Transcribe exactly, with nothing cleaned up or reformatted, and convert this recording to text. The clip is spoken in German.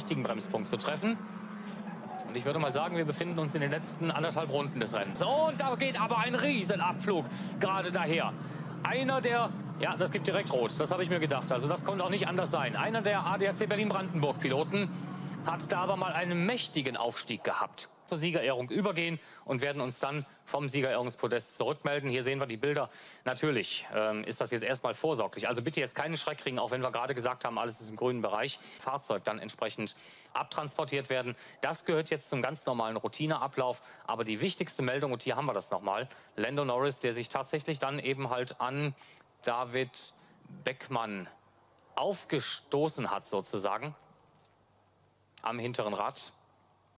richtigen Bremspunkt zu treffen. Und ich würde mal sagen, wir befinden uns in den letzten anderthalb Runden des Rennens. Und da geht aber ein Riesenabflug gerade daher. Einer der, ja, das gibt direkt rot, das habe ich mir gedacht. Also das konnte auch nicht anders sein. Einer der A D A C Berlin-Brandenburg-Piloten hat da aber mal einen mächtigen Aufstieg gehabt. Zur Siegerehrung übergehen und werden uns dann vom Siegerehrungspodest zurückmelden. Hier sehen wir die Bilder. Natürlich ähm, ist das jetzt erstmal vorsorglich. Also bitte jetzt keinen Schreck kriegen, auch wenn wir gerade gesagt haben, alles ist im grünen Bereich. Fahrzeug dann entsprechend abtransportiert werden. Das gehört jetzt zum ganz normalen Routineablauf. Aber die wichtigste Meldung, und hier haben wir das nochmal, Lando Norris, der sich tatsächlich dann eben halt an David Beckmann aufgestoßen hat sozusagen am hinteren Rad.